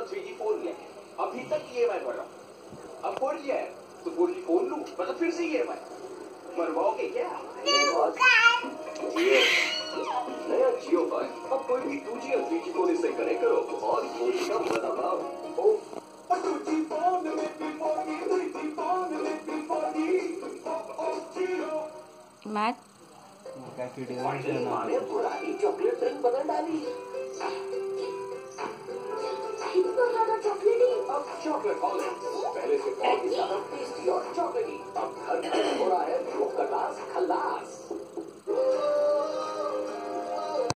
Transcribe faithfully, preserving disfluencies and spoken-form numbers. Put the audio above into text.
Three G phone लिया है, अभी तक ई एम आई भर रहा हूँ। अब फोर जी है तो फोर जी फोन लूँ, मतलब फिर से ई एम आई मरवाओगे क्या? जियो नया जियो फाइव, अब कोई भी टू जी और थ्री जी फोन इससे कनेक्ट करो और फोर जी का मजा पाओ। मैच माने पुरानी चॉकलेट ड्रिंक बदल डाली, चॉकलेट